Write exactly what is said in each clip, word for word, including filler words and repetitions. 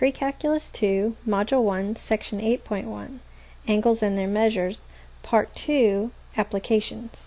Precalculus two, Module one, Section eight point one, Angles and Their Measures, Part two, Applications.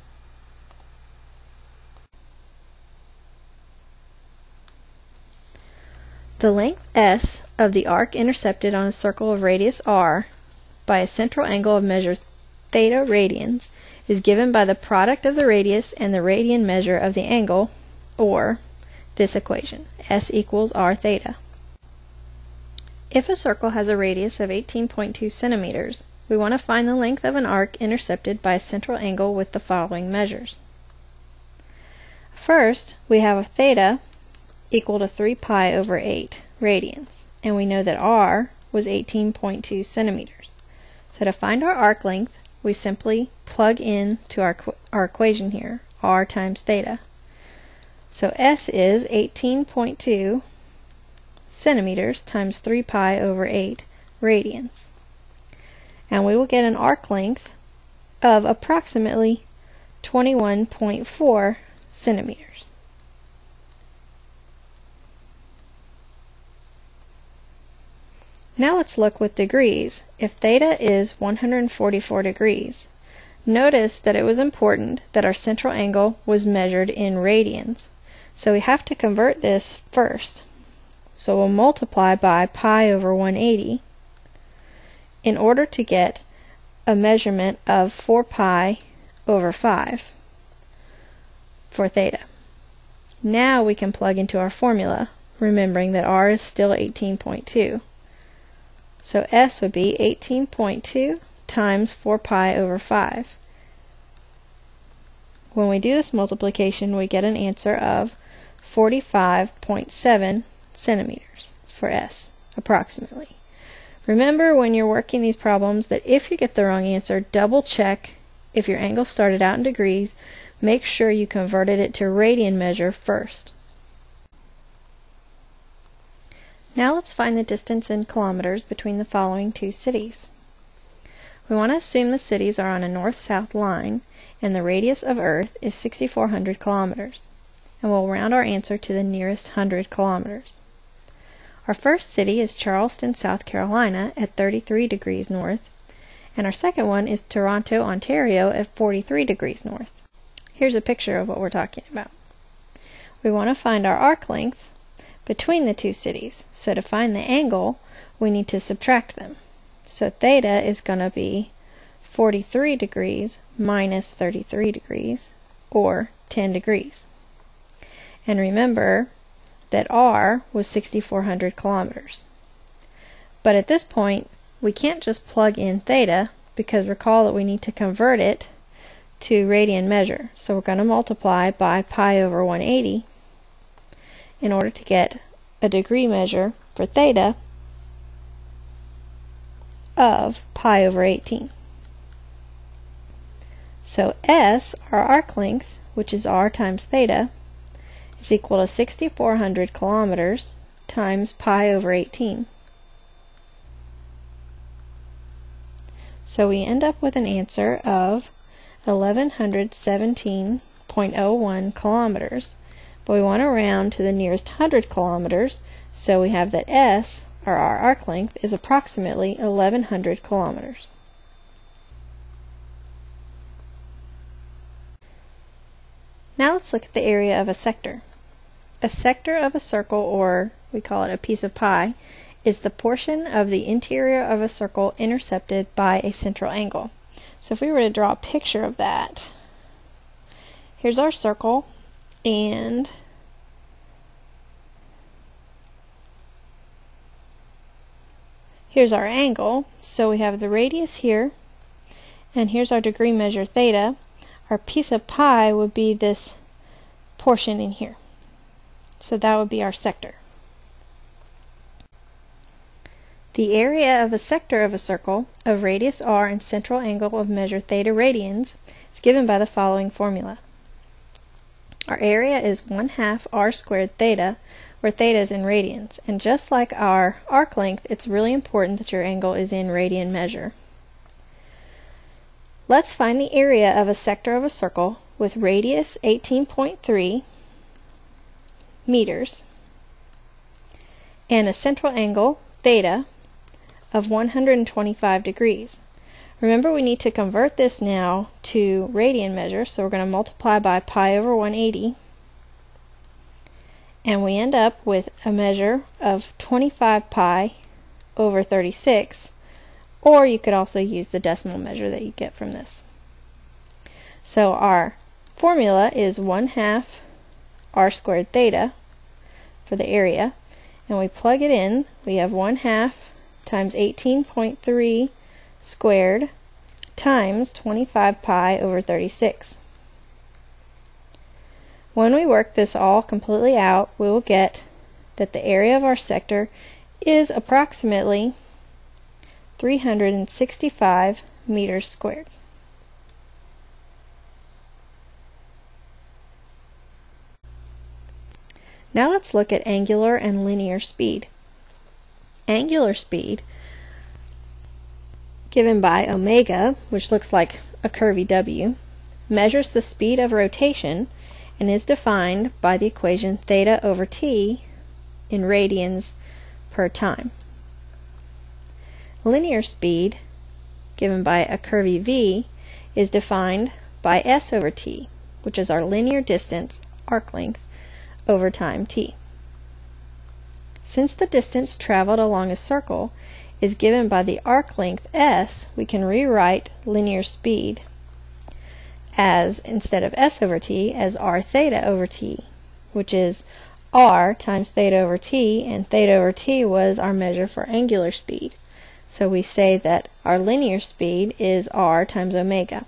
The length S of the arc intercepted on a circle of radius r by a central angle of measure theta radians is given by the product of the radius and the radian measure of the angle, or this equation, S equals r theta. If a circle has a radius of eighteen point two centimeters, we want to find the length of an arc intercepted by a central angle with the following measures. First, we have a theta equal to three pi over eight radians, and we know that r was eighteen point two centimeters. So to find our arc length, we simply plug in to our, our equation here, r times theta. So S is eighteen point two centimeters times three pi over eight radians. And we will get an arc length of approximately twenty-one point four centimeters. Now let's look with degrees. If theta is one hundred forty-four degrees, notice that it was important that our central angle was measured in radians. So we have to convert this first. So we'll multiply by pi over one hundred eighty in order to get a measurement of four pi over five for theta. Now we can plug into our formula, remembering that r is still eighteen point two. So S would be eighteen point two times four pi over five. When we do this multiplication, we get an answer of forty-five point seven centimeters for S, approximately. Remember when you're working these problems that if you get the wrong answer, double check if your angle started out in degrees. Make sure you converted it to radian measure first. Now let's find the distance in kilometers between the following two cities. We want to assume the cities are on a north-south line and the radius of Earth is six thousand four hundred kilometers, and we'll round our answer to the nearest one hundred kilometers. Our first city is Charleston, South Carolina at thirty-three degrees north, and our second one is Toronto, Ontario at forty-three degrees north. Here's a picture of what we're talking about. We want to find our arc length between the two cities. So to find the angle, we need to subtract them. So theta is going to be forty-three degrees minus thirty-three degrees, or ten degrees. And remember that r was six thousand four hundred kilometers. But at this point, we can't just plug in theta, because recall that we need to convert it to radian measure. So we're going to multiply by pi over one hundred eighty in order to get a degree measure for theta of pi over eighteen. So S, our arc length, which is r times theta, is equal to six thousand four hundred kilometers times pi over eighteen. So we end up with an answer of eleven seventeen point zero one kilometers, but we want to round to the nearest one hundred kilometers, so we have that S, or our arc length, is approximately eleven hundred kilometers. Now let's look at the area of a sector. A sector of a circle, or we call it a piece of pie, is the portion of the interior of a circle intercepted by a central angle. So if we were to draw a picture of that, here's our circle, and here's our angle. So we have the radius here, and here's our degree measure theta. Our piece of pie would be this portion in here. So that would be our sector. The area of a sector of a circle of radius r and central angle of measure theta radians is given by the following formula. Our area is one half r squared theta, where theta is in radians. And just like our arc length, it's really important that your angle is in radian measure. Let's find the area of a sector of a circle with radius eighteen point three meters and a central angle theta of one hundred twenty-five degrees. Remember, we need to convert this now to radian measure, so we're going to multiply by pi over one hundred eighty, and we end up with a measure of twenty-five pi over thirty-six, or you could also use the decimal measure that you get from this. So our formula is one half r squared theta for the area, and we plug it in. We have one half times eighteen point three squared times twenty-five pi over thirty-six. When we work this all completely out, we will get that the area of our sector is approximately three hundred sixty-five meters squared. Now let's look at angular and linear speed. Angular speed, given by omega, which looks like a curvy W, measures the speed of rotation and is defined by the equation theta over t in radians per time. Linear speed, given by a curvy V, is defined by s over t, which is our linear distance, arc length, over time t. Since the distance traveled along a circle is given by the arc length s, we can rewrite linear speed as, instead of s over t, as r theta over t, which is r times theta over t, and theta over t was our measure for angular speed. So we say that our linear speed is r times omega.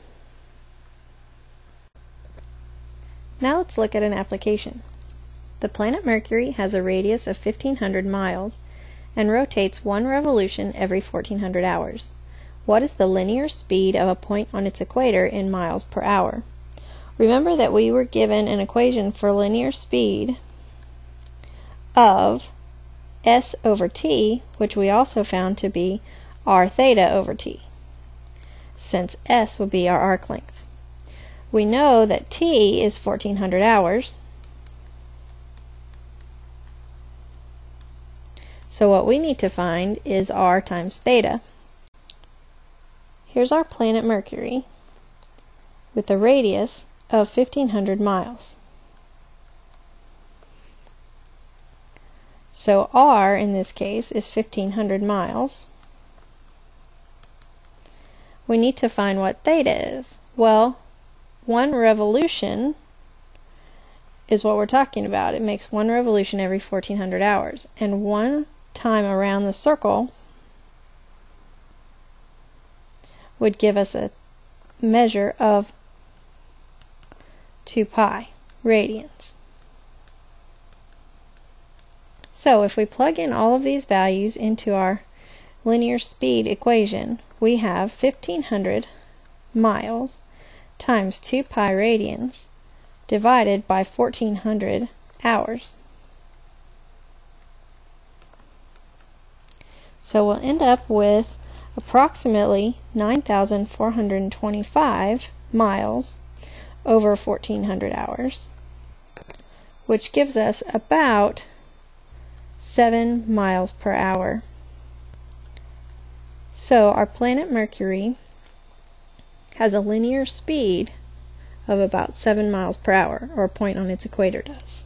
Now let's look at an application. The planet Mercury has a radius of fifteen hundred miles and rotates one revolution every fourteen hundred hours. What is the linear speed of a point on its equator in miles per hour? Remember that we were given an equation for linear speed of s over t, which we also found to be r theta over t, since s would be our arc length. We know that t is fourteen hundred hours, so what we need to find is r times theta. Here's our planet Mercury with a radius of fifteen hundred miles. So r in this case is fifteen hundred miles. We need to find what theta is. Well, one revolution is what we're talking about. It makes one revolution every fourteen hundred hours, and one time around the circle would give us a measure of two pi radians. So if we plug in all of these values into our linear speed equation, we have fifteen hundred miles times two pi radians divided by fourteen hundred hours. So we'll end up with approximately nine thousand four hundred twenty-five miles over fourteen hundred hours, which gives us about seven miles per hour. So our planet Mercury has a linear speed of about seven miles per hour, or a point on its equator does.